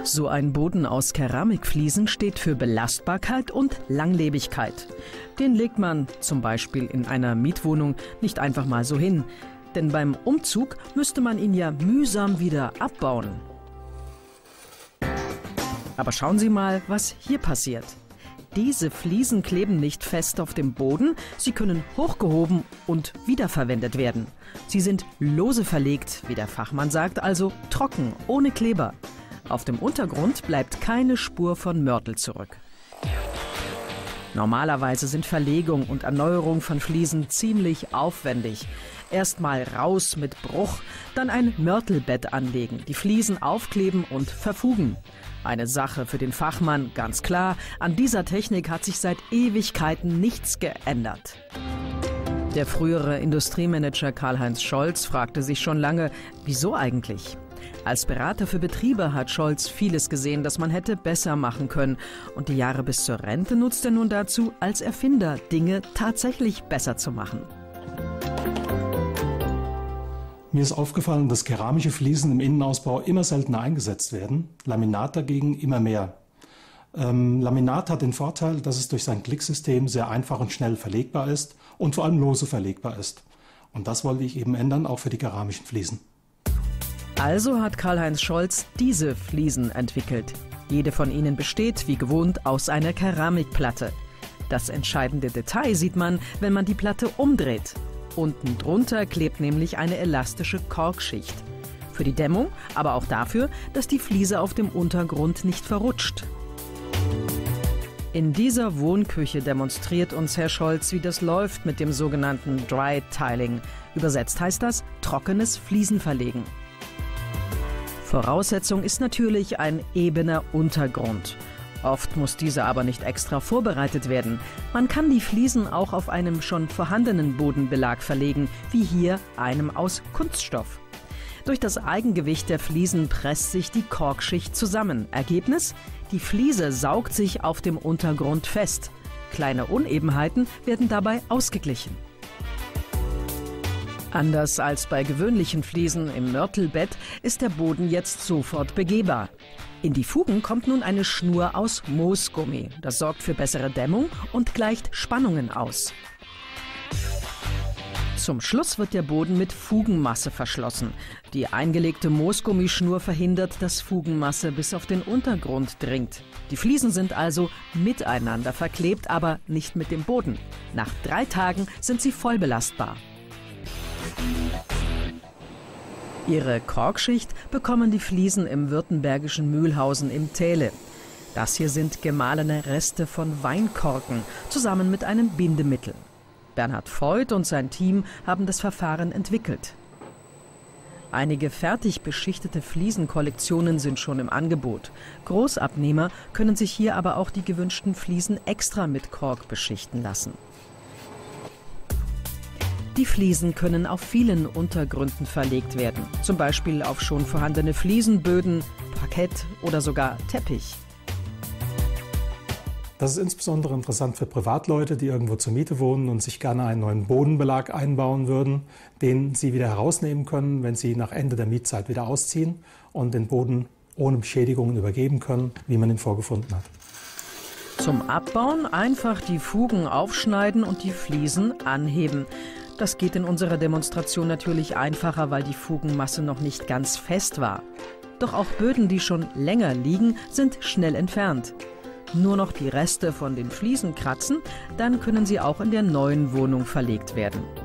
So ein Boden aus Keramikfliesen steht für Belastbarkeit und Langlebigkeit. Den legt man zum Beispiel in einer Mietwohnung nicht einfach mal so hin. Denn beim Umzug müsste man ihn ja mühsam wieder abbauen. Aber schauen Sie mal, was hier passiert. Diese Fliesen kleben nicht fest auf dem Boden, sie können hochgehoben und wiederverwendet werden. Sie sind lose verlegt, wie der Fachmann sagt, also trocken, ohne Kleber. Auf dem Untergrund bleibt keine Spur von Mörtel zurück. Normalerweise sind Verlegung und Erneuerung von Fliesen ziemlich aufwendig. Erst mal raus mit Bruch, dann ein Mörtelbett anlegen, die Fliesen aufkleben und verfugen. Eine Sache für den Fachmann, ganz klar. An dieser Technik hat sich seit Ewigkeiten nichts geändert. Der frühere Industriemanager Karl-Heinz Scholz fragte sich schon lange, wieso eigentlich? Als Berater für Betriebe hat Scholz vieles gesehen, das man hätte besser machen können. Und die Jahre bis zur Rente nutzt er nun dazu, als Erfinder Dinge tatsächlich besser zu machen. Mir ist aufgefallen, dass keramische Fliesen im Innenausbau immer seltener eingesetzt werden, Laminat dagegen immer mehr. Laminat hat den Vorteil, dass es durch sein Klicksystem sehr einfach und schnell verlegbar ist und vor allem lose verlegbar ist. Und das wollte ich eben ändern, auch für die keramischen Fliesen. Also hat Karl-Heinz Scholz diese Fliesen entwickelt. Jede von ihnen besteht, wie gewohnt, aus einer Keramikplatte. Das entscheidende Detail sieht man, wenn man die Platte umdreht. Unten drunter klebt nämlich eine elastische Korkschicht. Für die Dämmung, aber auch dafür, dass die Fliese auf dem Untergrund nicht verrutscht. In dieser Wohnküche demonstriert uns Herr Scholz, wie das läuft mit dem sogenannten Dry Tiling. Übersetzt heißt das trockenes Fliesenverlegen. Voraussetzung ist natürlich ein ebener Untergrund. Oft muss dieser aber nicht extra vorbereitet werden. Man kann die Fliesen auch auf einem schon vorhandenen Bodenbelag verlegen, wie hier einem aus Kunststoff. Durch das Eigengewicht der Fliesen presst sich die Korkschicht zusammen. Ergebnis? Die Fliese saugt sich auf dem Untergrund fest. Kleine Unebenheiten werden dabei ausgeglichen. Anders als bei gewöhnlichen Fliesen im Mörtelbett ist der Boden jetzt sofort begehbar. In die Fugen kommt nun eine Schnur aus Moosgummi. Das sorgt für bessere Dämmung und gleicht Spannungen aus. Zum Schluss wird der Boden mit Fugenmasse verschlossen. Die eingelegte Moosgummischnur verhindert, dass Fugenmasse bis auf den Untergrund dringt. Die Fliesen sind also miteinander verklebt, aber nicht mit dem Boden. Nach 3 Tagen sind sie voll belastbar. Ihre Korkschicht bekommen die Fliesen im württembergischen Mühlhausen im Täle. Das hier sind gemahlene Reste von Weinkorken, zusammen mit einem Bindemittel. Bernhard Voigt und sein Team haben das Verfahren entwickelt. Einige fertig beschichtete Fliesenkollektionen sind schon im Angebot. Großabnehmer können sich hier aber auch die gewünschten Fliesen extra mit Kork beschichten lassen. Die Fliesen können auf vielen Untergründen verlegt werden, zum Beispiel auf schon vorhandene Fliesenböden, Parkett oder sogar Teppich. Das ist insbesondere interessant für Privatleute, die irgendwo zur Miete wohnen und sich gerne einen neuen Bodenbelag einbauen würden, den sie wieder herausnehmen können, wenn sie nach Ende der Mietzeit wieder ausziehen und den Boden ohne Beschädigungen übergeben können, wie man ihn vorgefunden hat. Zum Abbauen einfach die Fugen aufschneiden und die Fliesen anheben. Das geht in unserer Demonstration natürlich einfacher, weil die Fugenmasse noch nicht ganz fest war. Doch auch Böden, die schon länger liegen, sind schnell entfernt. Nur noch die Reste von den Fliesen kratzen, dann können sie auch in der neuen Wohnung verlegt werden.